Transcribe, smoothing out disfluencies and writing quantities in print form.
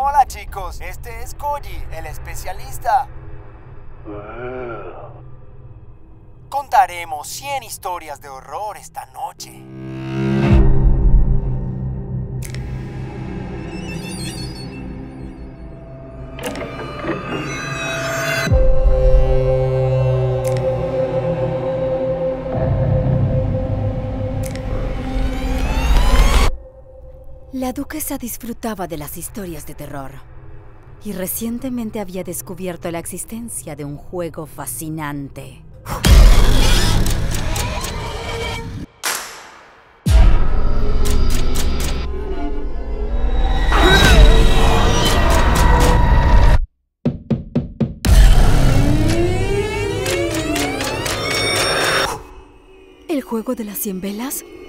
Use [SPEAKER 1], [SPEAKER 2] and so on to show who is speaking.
[SPEAKER 1] Hola chicos, este es Koji, el especialista. Contaremos 100 historias de horror esta noche.
[SPEAKER 2] La duquesa disfrutaba de las historias de terror y recientemente había descubierto la existencia de un juego fascinante. ¿El juego de las 100 velas?